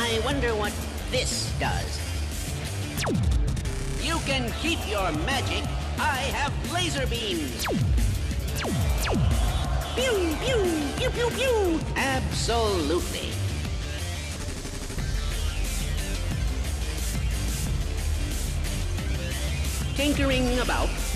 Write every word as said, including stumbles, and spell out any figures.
I wonder what this does. You can keep your magic. I have laser beams. Pew, pew, pew, pew, pew. Absolutely. Tinkering about.